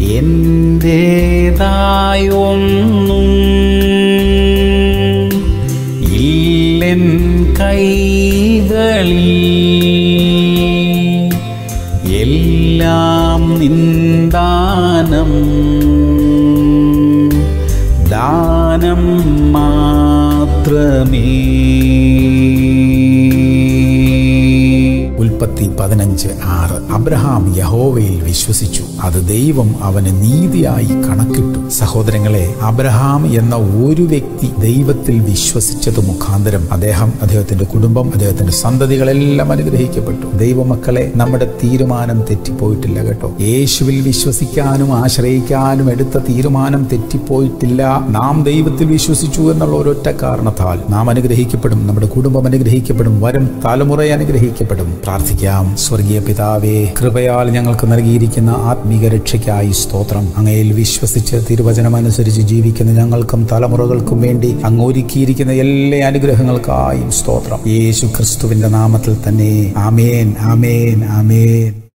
എന്റേതായൊന്നും ഇല്ലെൻ കൈകളിൽ, എല്ലാം നിന്ദാനം, ദാനം മാത്രമേ. ഉൽപ്പത്തി 15:6. അബ്രഹാം യഹോവയിൽ വിശ്വസിച്ചു, അത് ദൈവം അവന് നീതിയായി കണക്കിട്ടു. സഹോദരങ്ങളെ, അബ്രഹാം എന്ന ഒരു വ്യക്തി ദൈവത്തിൽ വിശ്വസിച്ചത് മുഖാന്തരം അദ്ദേഹത്തിന്റെ കുടുംബം, അദ്ദേഹത്തിന്റെ സന്തതികളെല്ലാം അനുഗ്രഹിക്കപ്പെട്ടു. ദൈവമക്കളെ, നമ്മുടെ തീരുമാനം തെറ്റിപ്പോയിട്ടില്ല കേട്ടോ. യേശുവിൽ വിശ്വസിക്കാനും ആശ്രയിക്കാനും എടുത്ത തീരുമാനം തെറ്റിപ്പോയിട്ടില്ല. നാം ദൈവത്തിൽ വിശ്വസിച്ചു എന്നുള്ള ഒരൊറ്റ കാരണത്താൽ നാം അനുഗ്രഹിക്കപ്പെടും, നമ്മുടെ കുടുംബം അനുഗ്രഹിക്കപ്പെടും, വരും തലമുറ അനുഗ്രഹിക്കപ്പെടും. പ്രാർത്ഥിക്കാം. സ്വർഗീയ പിതാവേ, കൃപയാൽ ഞങ്ങൾക്ക് നൽകിയിരിക്കുന്ന ആത്മീക രക്ഷയ്ക്കായി സ്തോത്രം. അങ്ങയിൽ വിശ്വസിച്ച് തിരുവചനമനുസരിച്ച് ജീവിക്കുന്ന ഞങ്ങൾക്കും തലമുറകൾക്കും വേണ്ടി അങ്ങ് ഒരുക്കിയിരിക്കുന്ന എല്ലാ അനുഗ്രഹങ്ങൾക്കായും സ്തോത്രം. യേശു ക്രിസ്തുവിന്റെ നാമത്തിൽ തന്നെ. ആമേൻ, ആമേൻ, ആമേൻ.